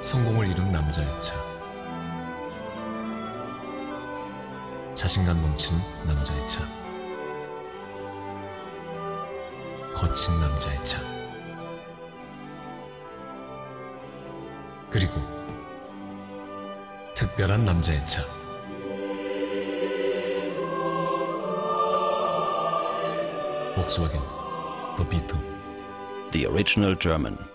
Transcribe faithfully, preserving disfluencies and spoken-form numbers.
성공을 이룬 남자의 차. 자신감 넘치는 남자의 차. 거친 남자의 차. 그리고 특별한 남자의 차. Volkswagen, The Beetle. The original German.